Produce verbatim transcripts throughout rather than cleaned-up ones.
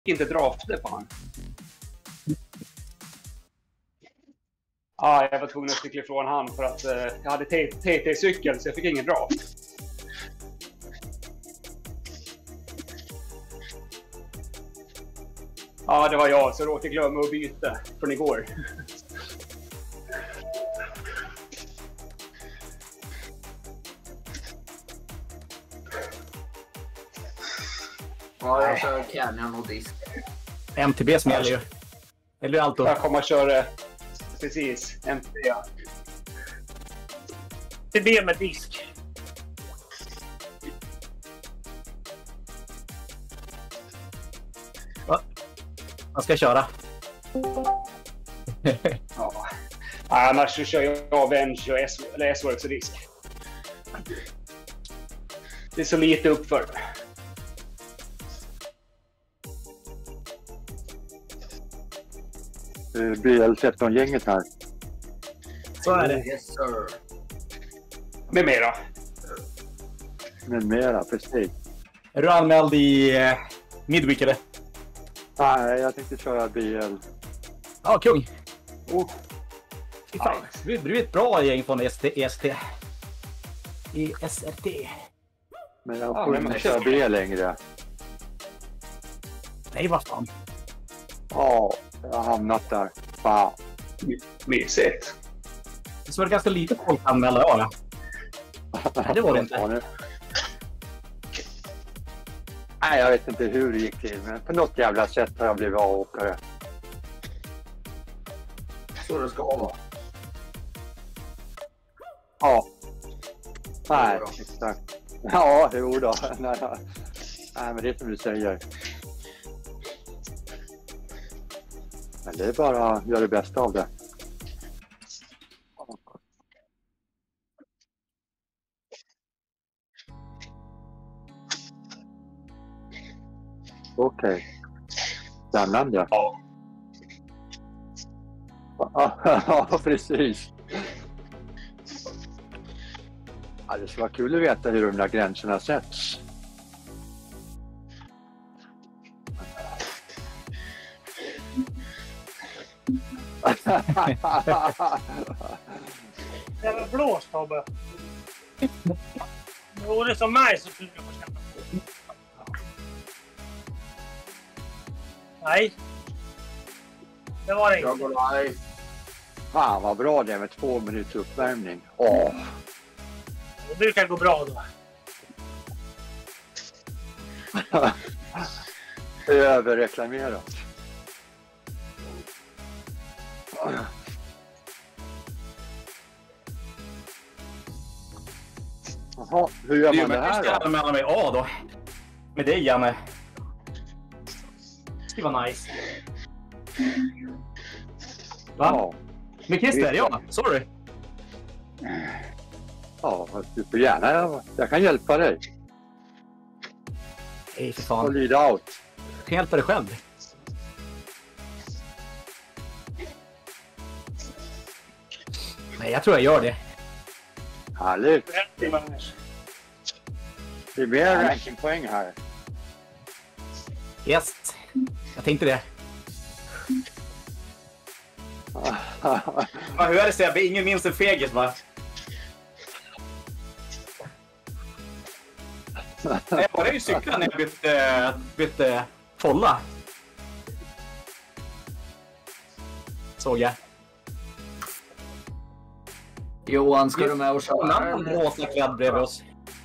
inte drafter på han. Ja, jag var tvungen att cykla ifrån han för att eh, jag hade T T-cykel så jag fick ingen draft. Ja, det var jag så råkade glömma att byta från igår. Ja, jag kör Canyon och disk. M T B smäller ju. Eller allt då. Jag kommer att köra precis M T B. M T B med disk. Va? Vad ska jag köra? Ja. Annars så kör jag Avenge och S-Works och disk. Det är så lite uppför. B L tretton-gänget här. Så är det. Yes, sir. Med mera. Med mera, precis. Är du anmäld i eh, Midweek eller? Nej, jag tänkte köra B L. Ja, kung. Oh. Fy fan. Du är ett bra gäng från S T. S T. I S R T. Men jag Ja, får men inte man- köra B L längre. Nej, vad fan. Ja, jag har hamnat där. Fan. Mysigt. Det var ganska lite folk anmälda, ja. Nej, det var det inte. Ja, nu. Nej, jag vet inte hur det gick till, men på något jävla sätt har jag blivit avåkare. Så det ska vara. Ja. Nej, Jo då. exakt. Ja, jo då. Nej, nej, men det är som du säger. Men det är bara att göra det bästa av det. Okej. Okay. Spännande. Ja. Ja, precis. Ja, det skulle vara kul att veta hur de där gränserna sätts. Det är väl blåst, Tobbe? Jo, det är som mig så skulle jag få känna. Nej. Det var det Jag inte. går live. Fan vad bra det är med två minuters uppvärmning. Åh. Det brukar gå bra då. Överreklamerat. Jaha, hur gör man det Du här ska då? anmäla mig A då. Med dig, Janne. Det var nice. Va? Ja, Med Christer, ja. Sorry. ja, du får gärna. Jag kan hjälpa dig. Nej, för Och fan. lead out. Jag kan hjälpa dig själv. Nej, jag tror jag gör det. Härligt. trettio minus. Det är mer rankingpoäng här. Yes. Jag tänkte det. Ja, hur är det Sebbe? Ingen minns en fegis, va? Jag började ju cykla när jag bytte, bytte folla. Såg jag. Johan, ska du med och En köra? annan rosa klädd bredvid oss.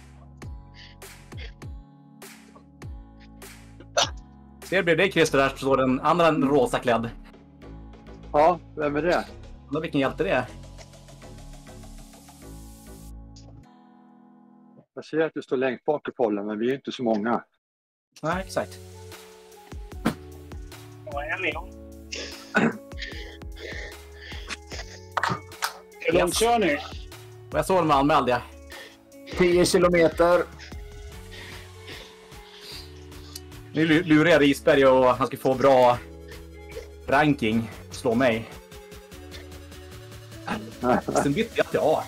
Ser du bredvid dig Christer där så står den andra rosa klädd. Ja, vem är det? Undrar vilken hjälte det är. Jag ser att du står längst bak i pollen, men vi är inte så många. Nej, exakt. Vad är ni om? Hur långt kör ni? Och jag såg dem anmälde jag. tio kilometer. Nu lurar jag Risberg och han ska få bra ranking. Slå mig. Sen bytte jag till A.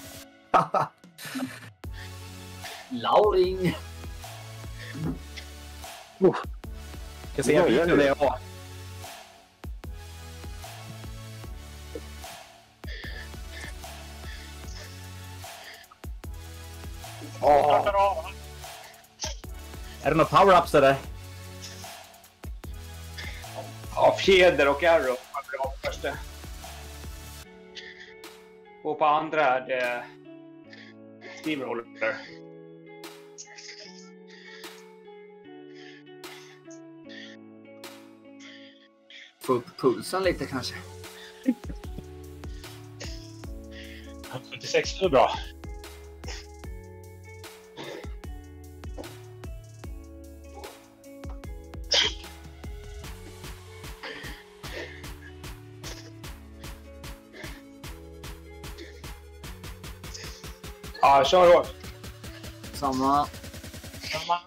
Lauring. Jag ser vilken det är. Ja. Startar av. Är det några power-ups eller? Ja, fjäder och arrow. Första. Och på andra är det steamroller. Få upp pulsen lite kanske. femtiosex är bra. Ja, kör hårt. Samma. Samma.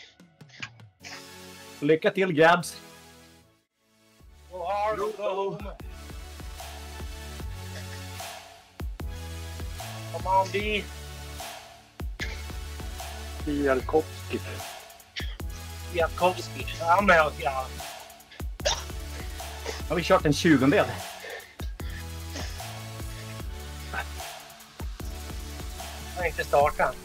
Lycka till, Gabs. Go hard, go home. Come on, B. Jalkowski. Jakowski. Han med oss, ja. Har vi kört en tjugondel? Jag har inte startat.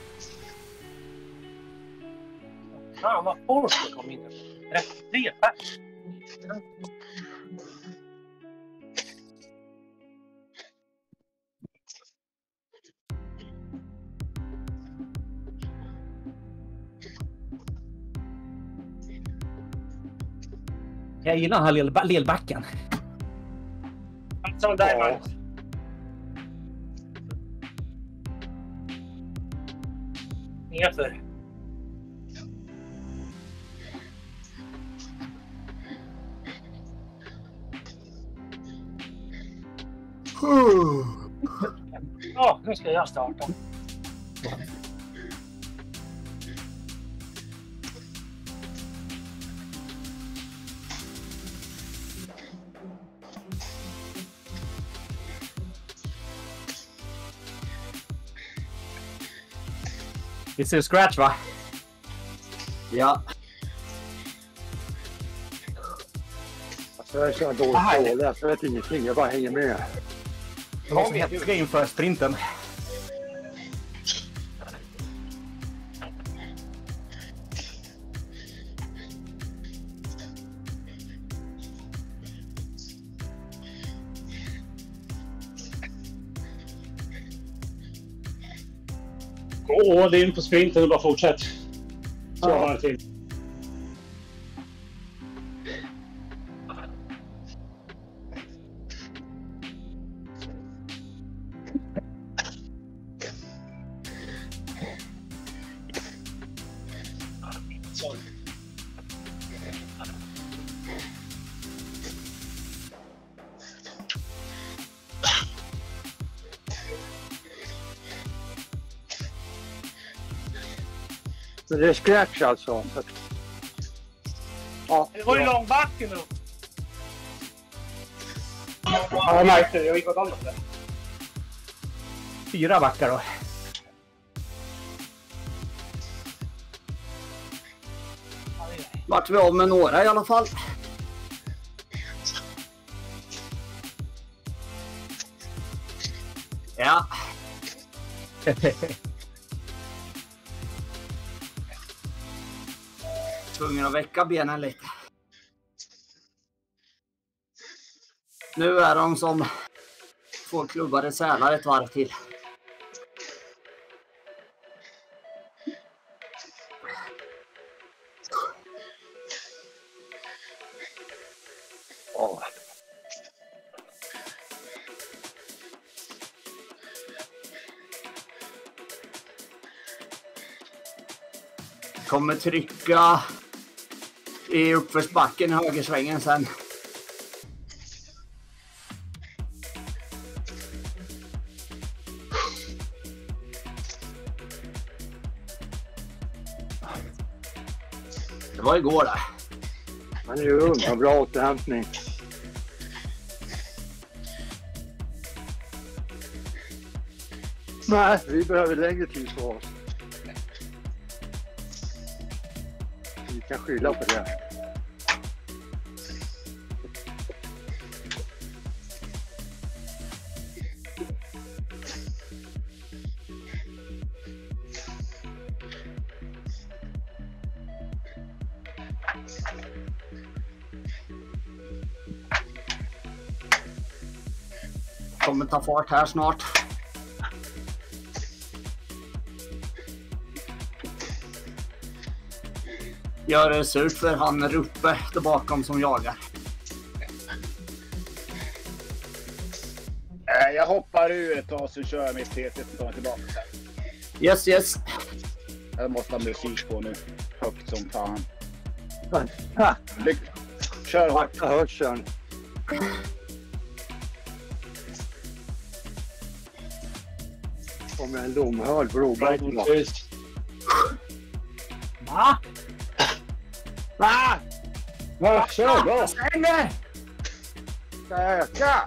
Fan vad folk det kom in. trettiotre pers. Jag gillar den här lilla lillbacken. Alltså, där Magnus. Nerför. Ja, nu ska jag starta. Det ser scratch, va? Ja. Alltså, jag är så dåligt dålig. Jag vet ingenting. Jag bara hänger med. De är så häftiga inför sprinten. Gå all in på sprinten och bara fortsätt. Så Ja. har jag till. Så. Så det är scratch alltså. Ja, Det var ju långbacken nu. Ja, jag märkte det. Jag gick åt andra hållet. Fyra backar då. Vart vi av med några i alla fall. Ja. Tvungen att väcka benen lite. Nu är de som får klubbade sälar ett varv till. ja. Kommer trycka i uppförsbacken i högersvängen sen. Det var igår där. Han är ju ung och bra återhämtning. Nej, vi behöver längre tid på oss. Vi kan skylla på det. kommer ta fart här snart. Gör det surt för han Ruppe där bakom som jagar. Jag hoppar ur ett tag så kör jag mitt T T och tar tillbaka sen. Yes, yes. Jag måste ha musik på nu. Högt som fan. Ha! Lyck. Kör hårt. Akta hörseln. Kommer en lomhörd blodbajt. Va? Va? Va? Kör då! Stänger! Ska jag öka?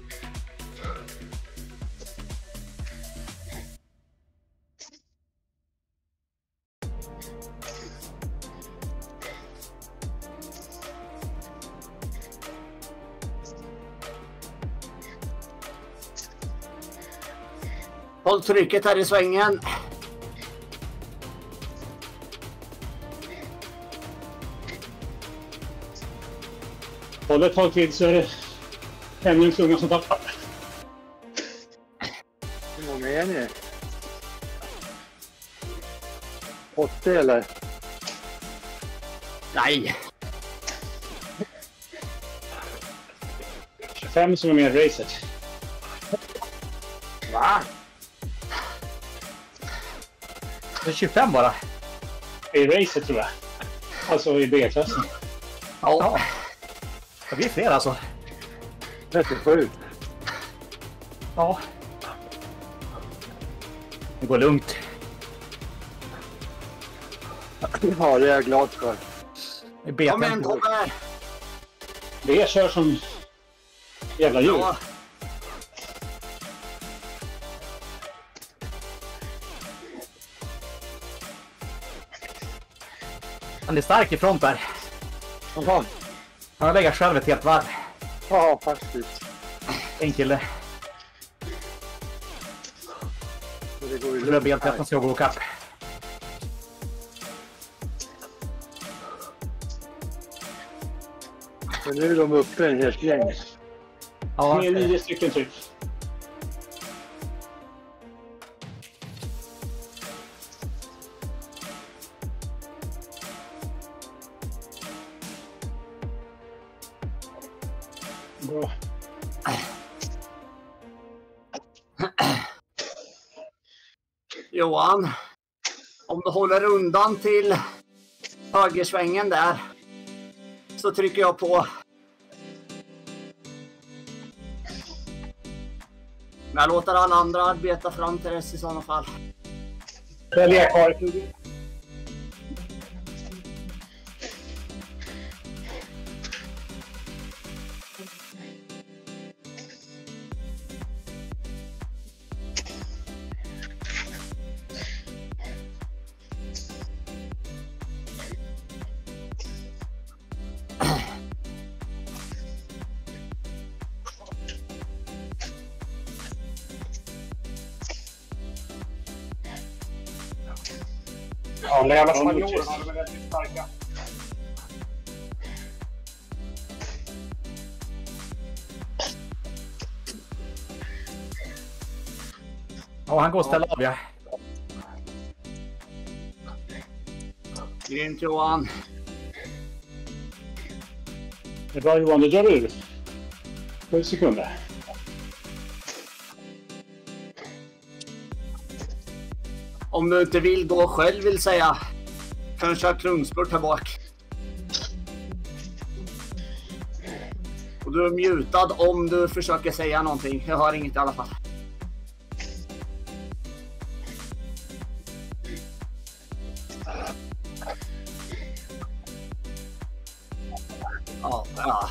Håll trycket här i svängen. Håll ett tag till så är det ännu en klunga som tappar. Hur många är ni? åttio eller? Nej. tjugofem som är med i racet. Va? Det är tjugofem bara. I racet tror jag. Alltså i B-klassen. Ja. Det blir fler alltså. trettiosju. Ja. Det går lugnt. Ja, det är jag glad för. Det är B Kom igen, tempo. Tobbe. B kör som jävla djur. Ja. Han är stark i front där. Jaha. Han lägger själv ett helt varv. Ja, faktiskt. En kille. Så det går ju Det blir helt att han ska gå och kapp. Så nu är de uppe en helt gäng. Ja, Ni är nio stycken typ. Bra. Johan, om du håller undan till högersvängen där så trycker jag på. Men jag låter alla andra arbeta fram till dess i sådana fall. Välja kvar. Ja, men jävla spanjorerna är väldigt starka. ja, han går och ställer av, ja. Grymt Johan. Det är bra Johan, du drar ur. sju sekunder. Om du inte vill gå själv vill säga. Kanske ha klungspurt här bak. Och du är mutad om du försöker säga någonting. Jag hör inget i alla fall. Ja, ja.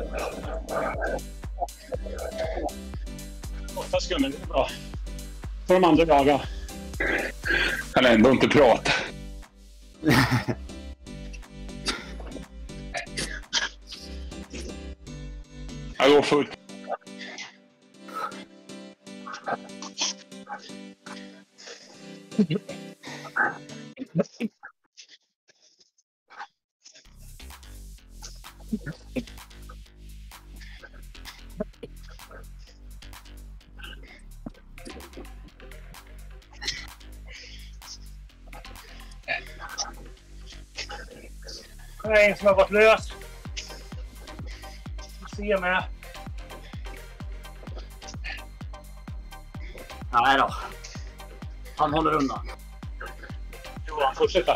Åtta sekunder, det är bra. Får de andra jaga. Kan ändå inte prata. Jag går fullt. Det är en som har varit lös. Se med. Nej då. Han håller undan. Johan, fortsätta.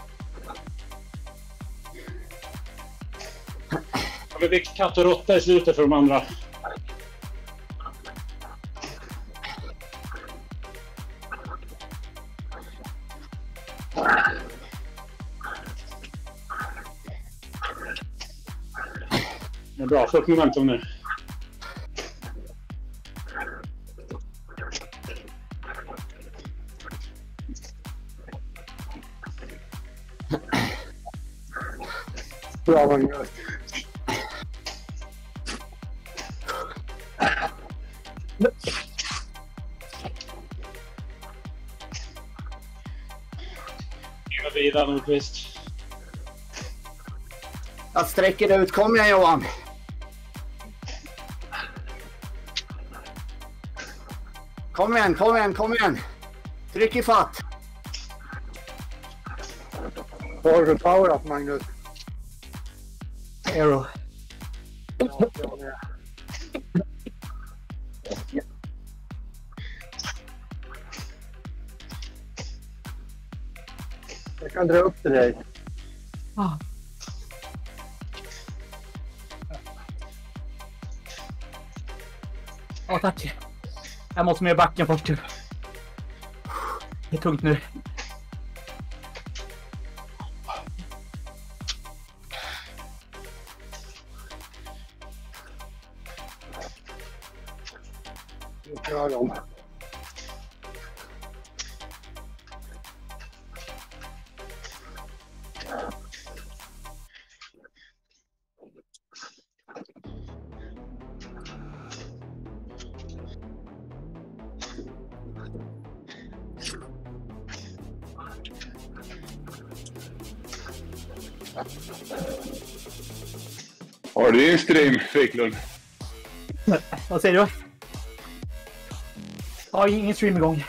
Det blir katt och råtta i slutet för de andra. Det är bra, få upp momentum nu. Bra, Magnus. Jag vidare Nordqvist. Jag sträcker ut. Kom igen Johan. Kom igen, kom igen, kom igen. Tryck i fatt. Vad har du för power up, Magnus? Aero. Jag kan dra upp till dig. Ah. Ja, tack. Jag måste med i backen först. Det är tungt nu. Kör dem. Har du en stream, Wiklund? Vad säger du? Ja, ingen stream igång.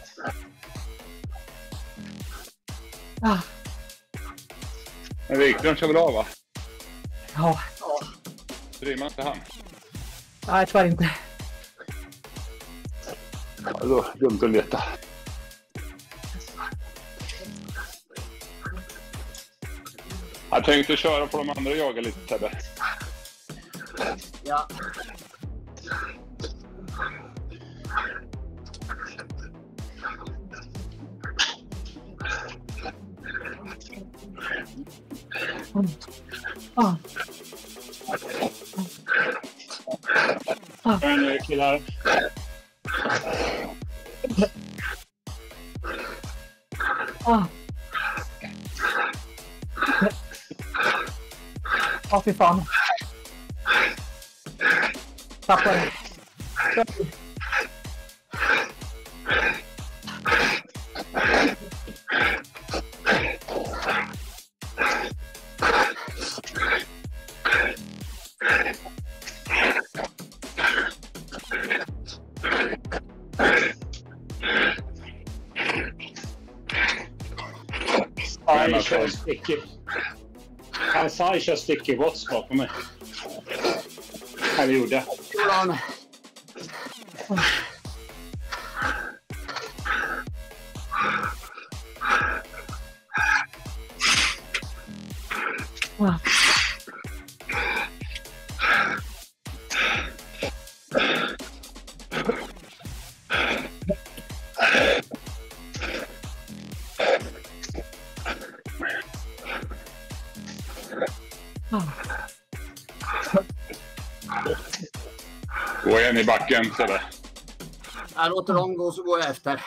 Ah. Men Wiklund kör väl av, va? Ja. Streamar inte han? Nej, tyvärr inte. Ja, då dumt att leta. Jag tänkte köra på de andra och jaga lite, Tebbe. Ja. Ah. Ah. Nu killar. Ah. Ja, fy fan. Tappar. Han kör sticky. Han sa att kör sticky bots bakom mig. Eller gjorde. Johan. Ah. Gå igen i backen, Sebbe. Jag låter dem gå så går jag efter.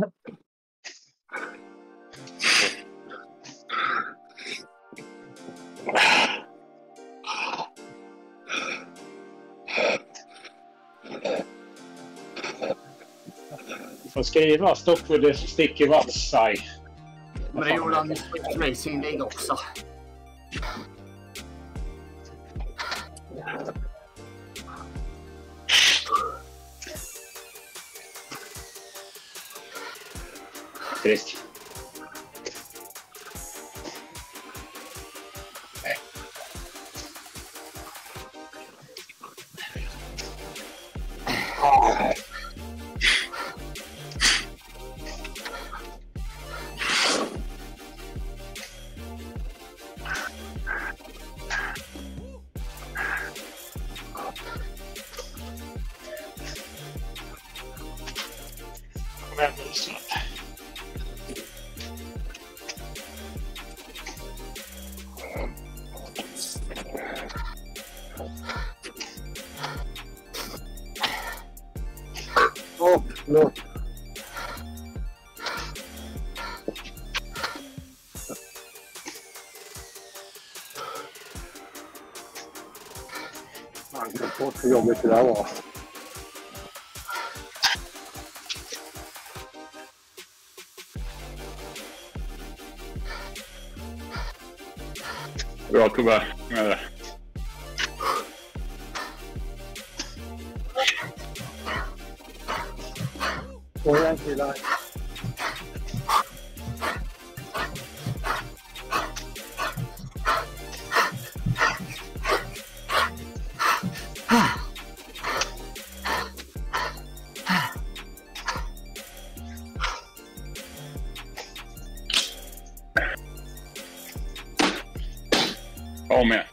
Du får skriva stopp with the sticky bots, Sai. Men det gjorde han i racing också. Trist. Kom igen nu så. Åh, förlåt. Man kan få för jobbigt det där var. Bra Tobbe. Med det. Kom igen killar. Kom igen.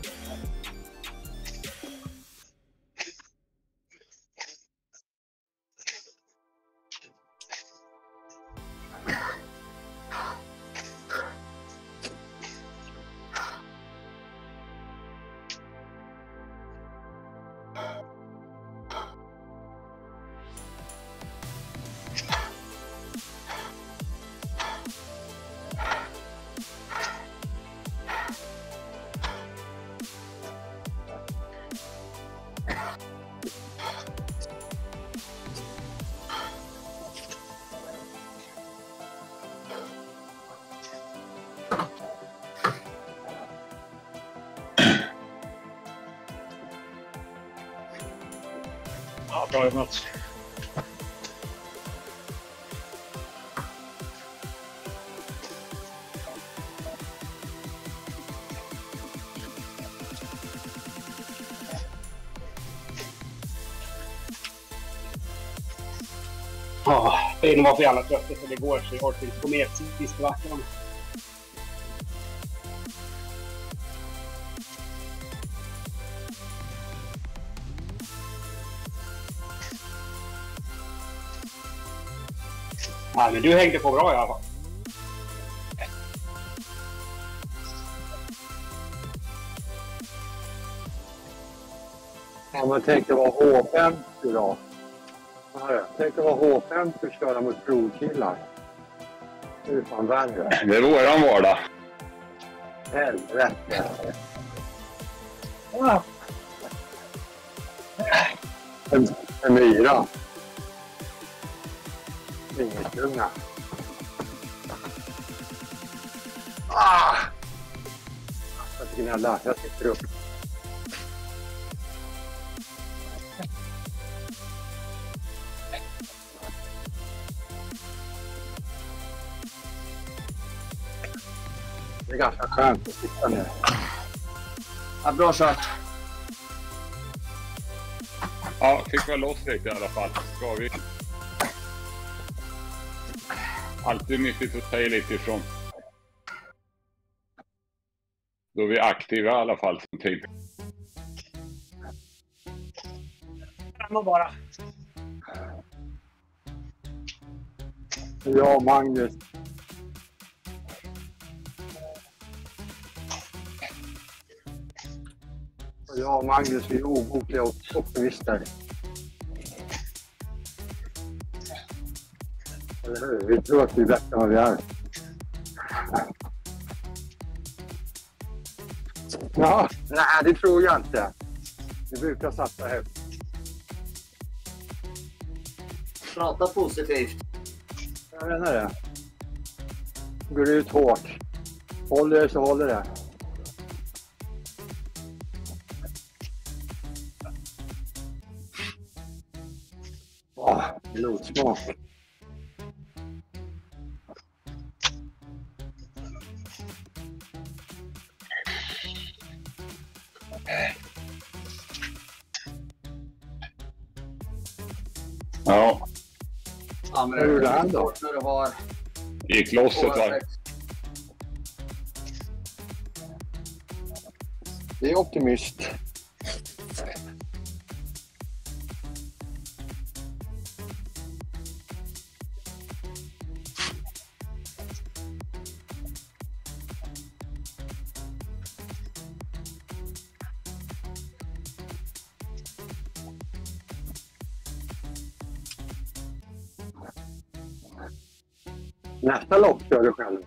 Ja, bra jobbat. Ja, benen var för jävla trött för det går så jag orkar inte gå med sista veckan. Ja, men du hängde på bra i alla fall. Ja, men tänk att vara H femtio då. Tänk att vara H femtio och köra mot provkillar. Det är fan värre. Det är våran vardag. Helvete. Ja. En, en myra. Inget unga. Ah! Jag ska gnälla. Jag sitter upp. Det är ganska skönt att sitta ner. Ja, bra kört. Ja, fick väl loss lite i alla fall. Ska vi... Alltid nyttigt att säga lite ifrån. Då är vi aktiva i alla fall som tid. Fram bara. Ja, Magnus. Jag och Magnus, vi är obotliga optimister. Eller hur? Vi tror att vi är bättre än vad vi är. Ja, nej, det tror jag inte. Vi brukar satsa högt. Prata positivt. Jag menar det. Går ut hårt. Håller det så håller det. Åh, blodsmak. Ja. Ja, men Hur är det det är här då? svårt när du har... Gick loss ett tag. Det är optimist. Nästa lopp kör du själv.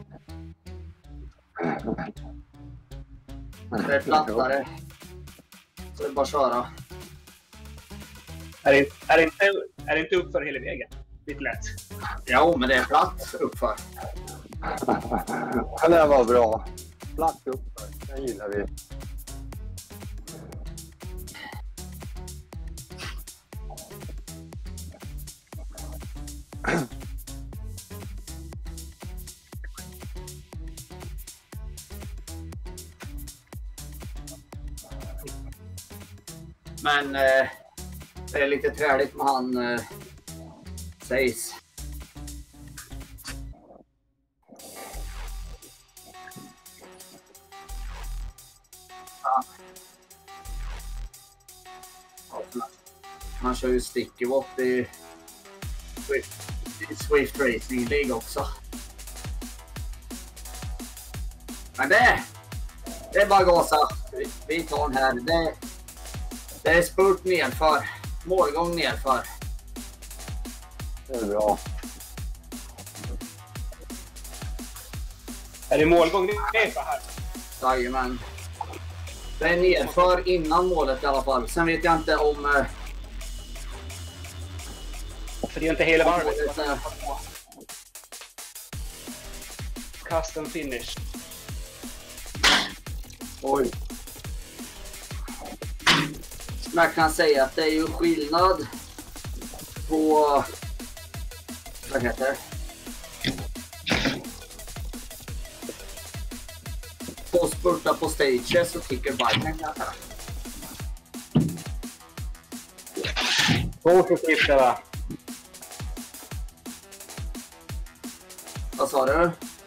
Det är plattare. Så det är bara att köra. Är det, är det, inte, är det inte uppför hela vägen? Lite lätt. Jo, men det är platt uppför. Det där var bra. Platt uppför. Den gillar vi. Men eh, det är lite träligt med han eh, sägs. Ja. Man kör ju stickybot i Swift, i Swift Racing League också. Men det, det är bara gasa. Vi, vi tar den här. Det, det är spurt nedför. Målgång nedför. Det är bra. Är det målgång nedför här? Jajamän. Det är nedför innan målet i alla fall. Sen vet jag inte om... Eh, För det är inte hela varvet. målet är- Custom finish. Oj. Men jag kan säga att det är ju skillnad på... Vad heter det? På spurta på stages och kickerbiken kanske. Positivt det va? Vad sa du?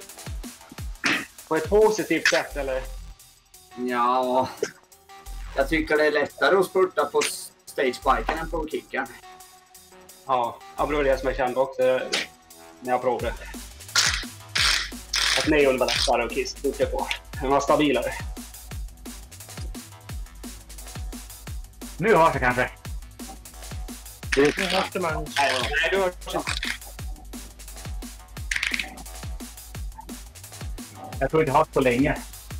På ett positivt sätt eller? Ja, jag tycker det är lättare att spurta på stagebiken än på kicken. Ja, det var det som jag kände också när jag provade. Att neon var lättare att kissa på. Den var stabilare. Nu hörs det kanske. Nu måste man... Nej, nej du har inte. Jag tror inte jag har haft så länge.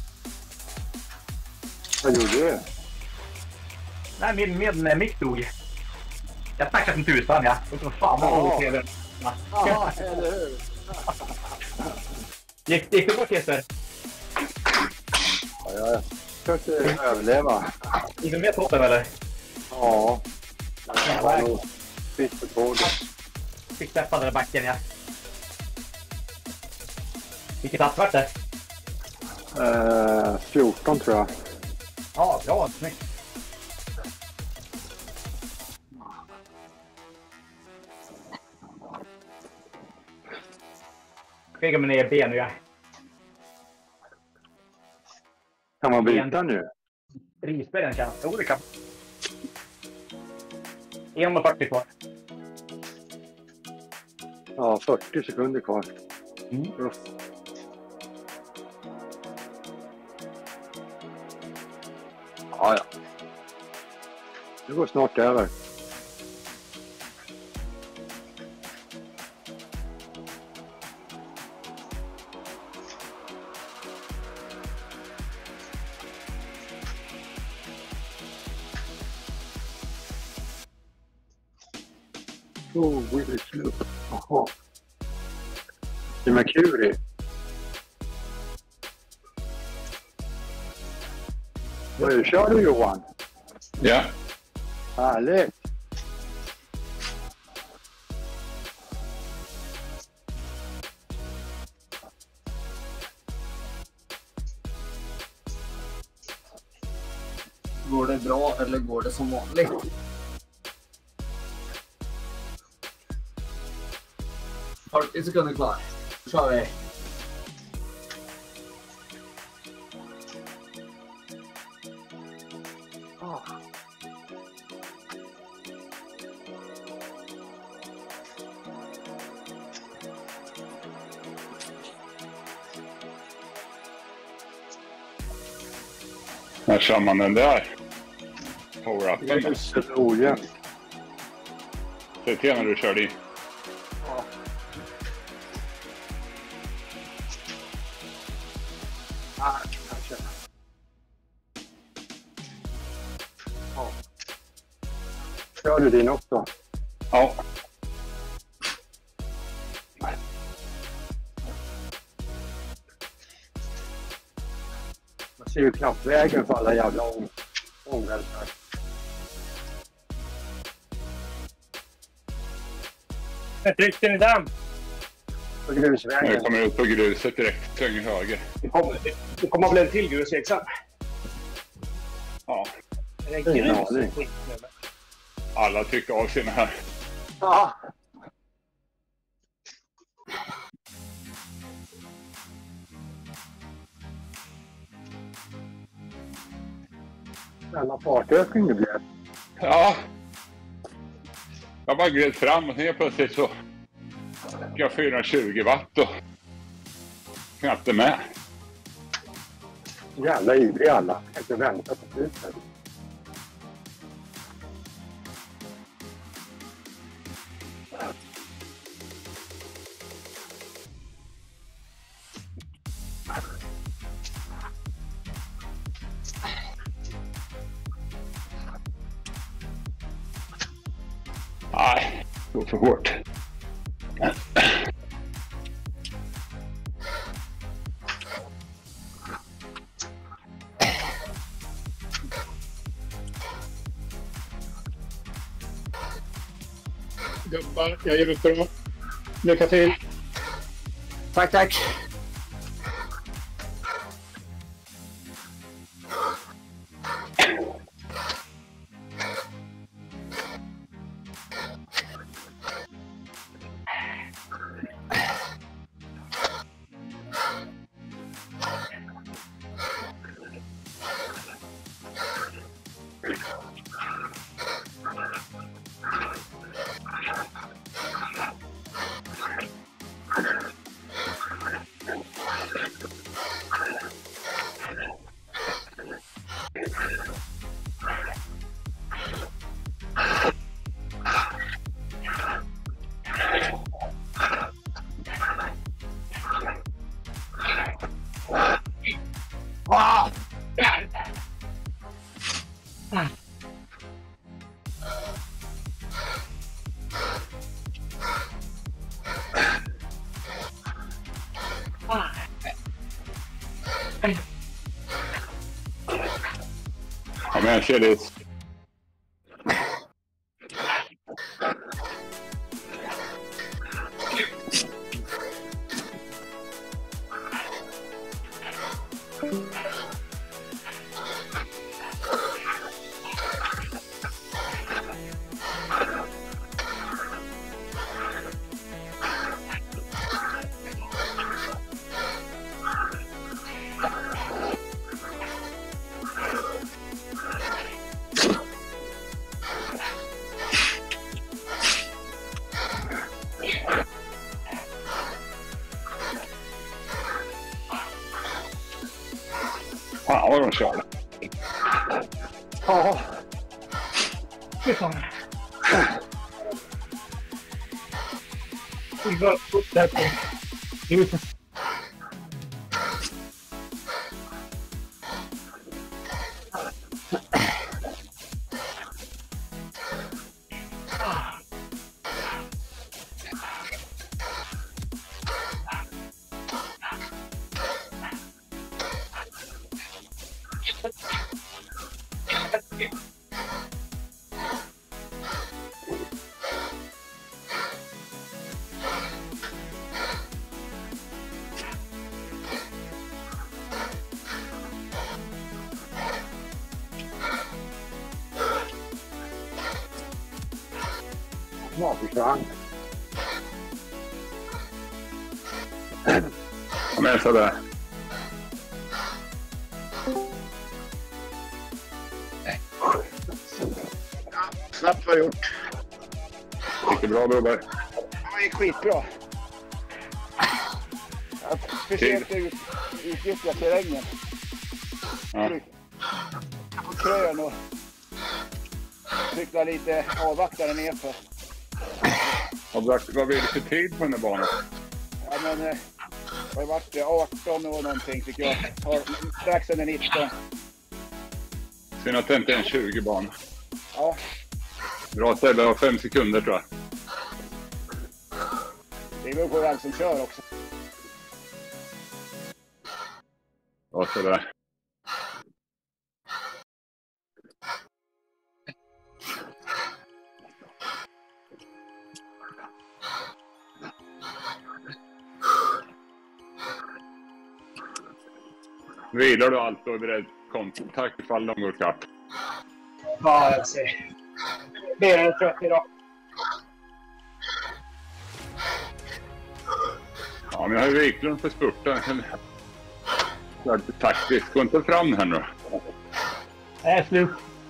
Vad gjorde du? Nej, min, min mick dog. Jag snackade som tusan, ja. Och så fan vad roligt det är. Ja, eller hur? Gick, gick det bra, Christer? Ja, jag försökte överleva. Gick det med toppen, eller? Ja. Det var nog fritt på tåget. Fick träffa den där backen, ja. Vilket plats vart det? Eh, fjorton tror jag. Ja, bra. Snyggt. Skicka mig ner ben nu, ja. Kan man byta nu? Risbergen känns det olika. en fyrtio kvar. Ja, fyrtio sekunder kvar. Mm. Ja, ja. Det går snart över. Oh, Willy Sloop. Jaha. Det är Mercury. Vad kör du, Johan? Ja. Härligt. Går det bra eller går det som vanligt? fyrtio sekunder kvar. Då kör vi. När kör man den där? Power-upen. Det är lite ojämnt. Säg till när du kör in. Ja. Ah, kanske. Ja. Kör du din också? Ja. Man ser ju knappt vägen för alla jävla ång ångvältar. Tryckte ni damm? På grusvägen. Nu kommer ut på gruset direkt. Svänger höger. Det kommer, det kommer väl en till grusväg sen. Ja. Är det Ingen grus? aning. Alla trycker av sina här. Ja. Denna fartökning det blev. Ja. Jag bara gled fram och helt plötsligt så fick jag fyrahundratjugo watt och knappt med. Jävla ivrig alla. Jag kan inte vänta på slutet. Nej, det går för hårt. Gubbar, jag ger ut bra. Lycka till. Tack, tack. Ja, men jag ser det. Fan vad de kör. Ja. Fy fan. Vi går upp där på gruset. Ja, försvann. Men sådär. Snabbt var gjort. Gick det bra, Broberg? Det gick skitbra. Jag försökte ut, utnyttja terrängen. Ja. På krön och cykla lite avvaktare nerför. Och vad vad blir det för tid på den här banan? Ja, men det har varit arton och någonting tycker jag. Har strax under nitton. Synd att det inte är en tjugo bana. Ja, Bra ställe, har fem sekunder tror jag. det beror på vem som kör också. Ja, sådär. Vilar du allt och är beredd kontakt ifall de går kapp? Ja, jag ser. Benen är trött idag. Ja, men jag har ju Wiklund för spurta. Det är lite taktiskt. Gå inte fram här nu. Det är slut.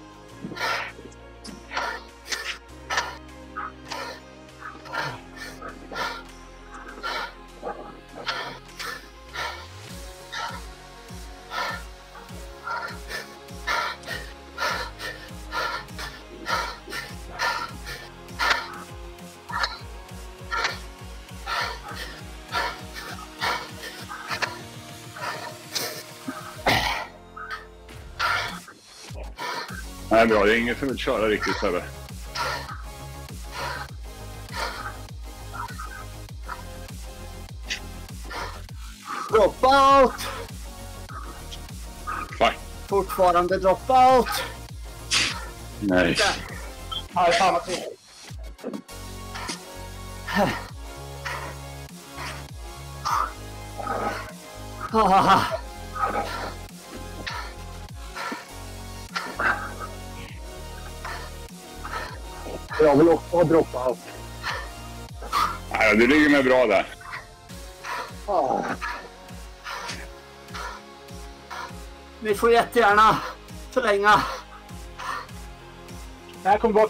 Nej, bra. Det är ingen som vill köra riktigt så här. Dropout! Fuck. Fortfarande dropout! Nej. Ja, det är samma tid. Ah. Jag vill också ha dropout. Nej, du ligger med bra där. Ah. Ni får jättegärna förlänga. Det här kommer bort.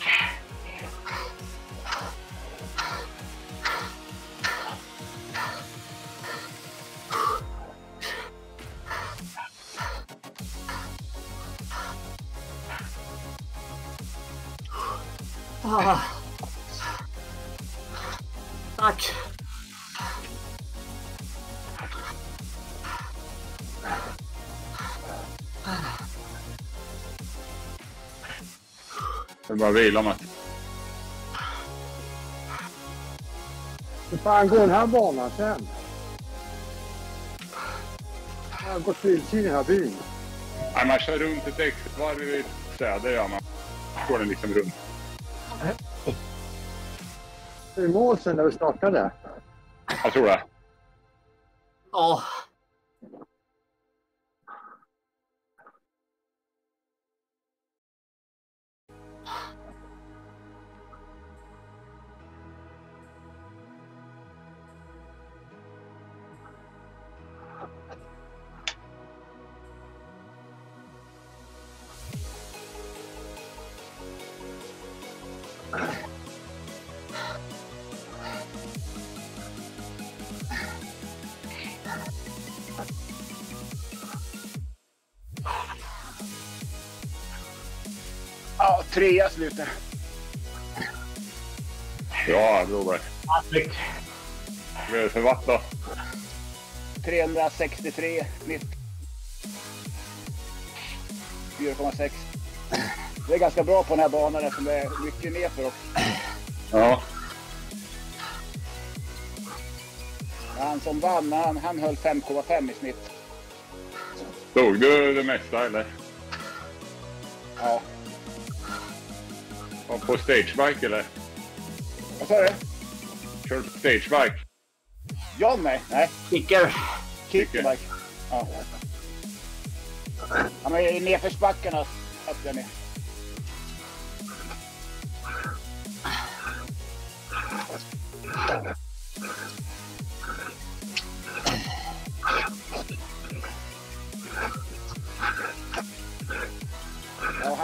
Ah. Tack. Det är bara vila med. Hur fan går den här banan sen? Jag har gått till i den här byn. Nej, man kör runt ett extra varv i städer, gör man. Går den liksom runt. Det är mål sen när vi startade. Jag tror det. Ja. Ja, trea slutar. Ja, Robert. Ja, snyggt. Vad är det för watt då? trehundrasextiotre mitt. fyra komma sex. Det är ganska bra på den här banan eftersom det är mycket nerför också. Ja. Han som vann, han, han höll fem komma fem i snitt. Tog du det mesta eller? Ja. Och på stagebike eller? Vad sa du? Kör du på stagebike? John, nej. Nej. Kicker. Kickbike. Ja. Han är i nedförsbackarna. Att den är.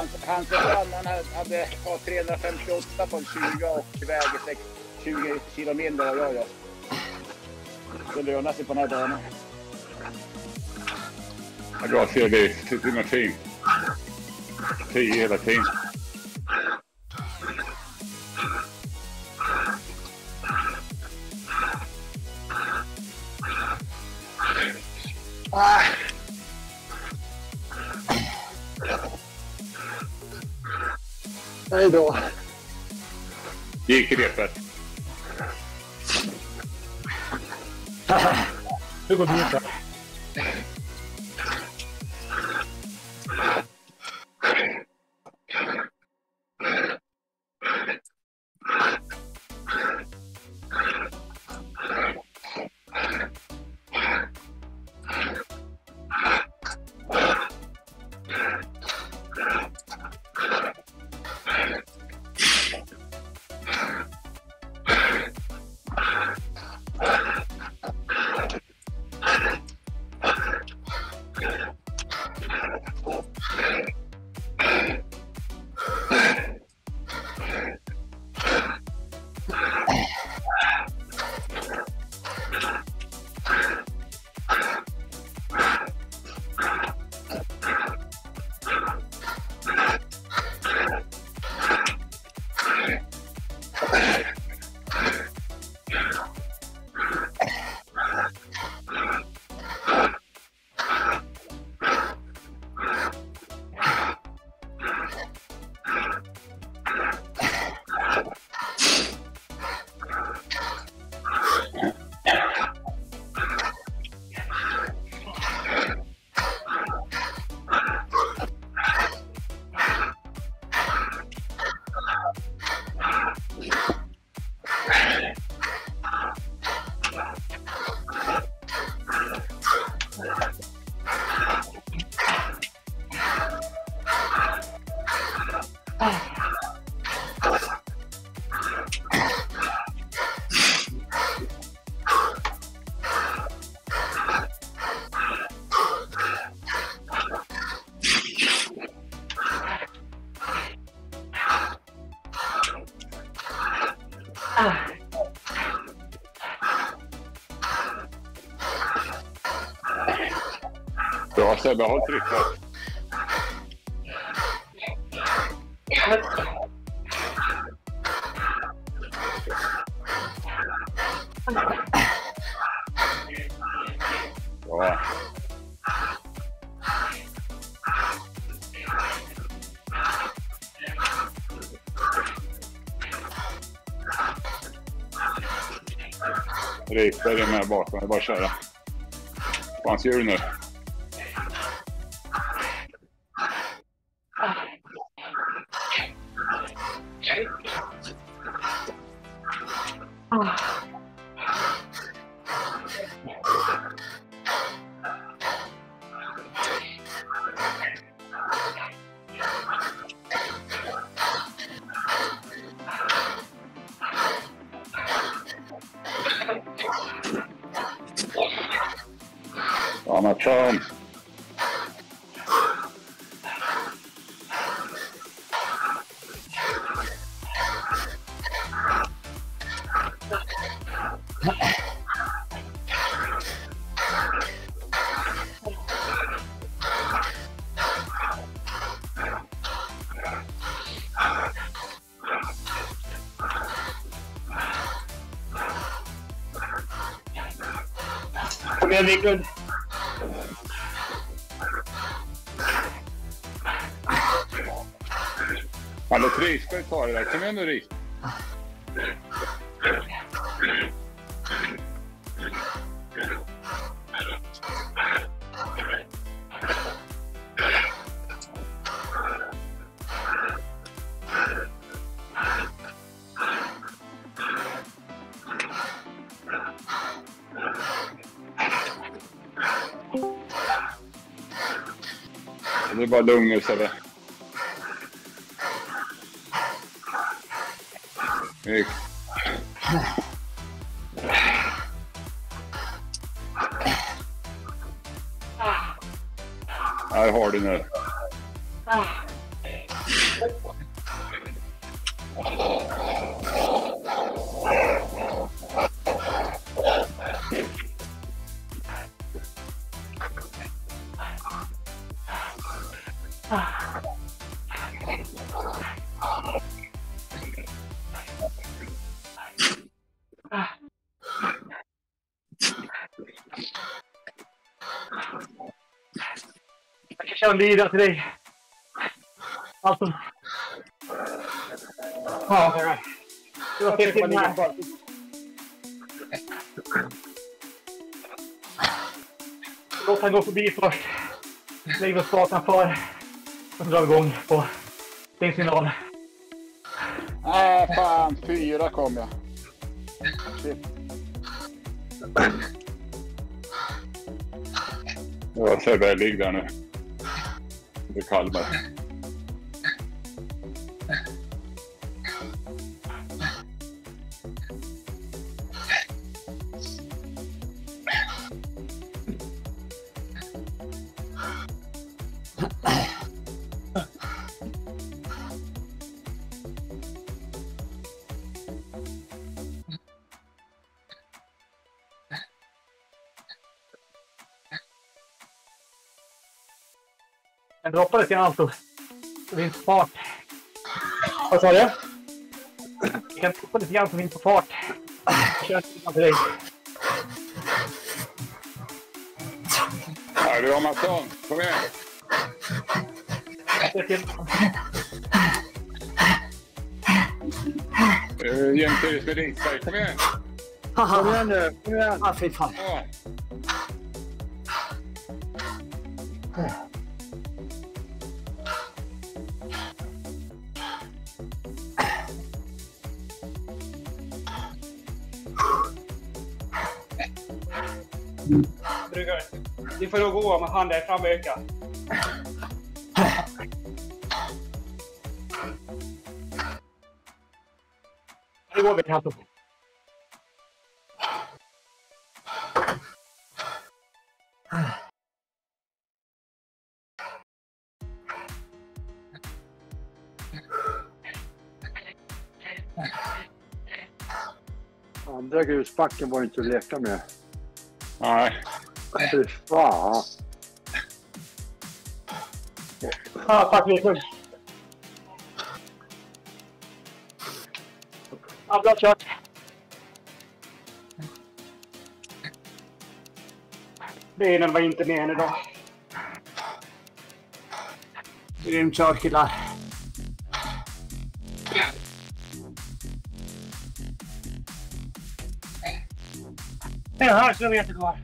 Hans, hans grann hade ja, trehundrafemtioåtta på en tjugo och väger tjugo kilo mindre än vad jag gör. Det lönar sig på den här banan. Ja, bra ser det. Sitter med fint. tio hela tiden. Ah. Hej då. Gick repet. Hur går det? Bra Sebbe, håll trycket. Bra. Riktar är med bakom, det är bara att köra. På hans hjul nu. Amatören. Kom igen Wiklund. Hallå Tris, ska vi ta det där? Kom igen nu Ris. Det är bara lugn nu Sebbe. Gick. Här har du nu. Jag kan köra en lida till dig. Alltså. Ja, det var det var fel till här. Låt han gå förbi först. Lägg oss starten för. Och dra igång på din signal. Nej, äh, fan. Fyra kom jag. Shit. Jag ser väl ligg där nu. Det är Kalmar. Jag droppar lite grann alltså. Så vi är på fart. Vad sa du? Jag kan droppa lite grann så vi är på fart. Kör till dig. Ja, du har Mattsson. Kom igen. Uh, Jämfört med Riksberg. Kom igen. Kom igen nu. Kom igen. Ah, fy fan. Ja. Brukar. Ni får nog gå med handen fram öka. Nu går vi till halsen. Andra grusbacken var inte att leka med. Nej. Fy fan. Ja, tack Viklund. Ja, bra kört. Benen var inte med än idag. Grymt kört killar. En halv kilometer kvar.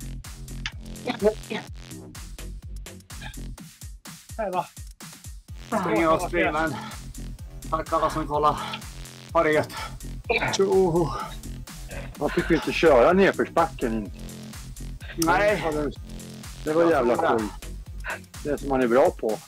Här va. Springer och springer men. Tack alla som kollar. Ha det gött. Tjo. Man fick ju inte köra nedförsbacken. Nej. Det var jävla skit. Det som man är bra på.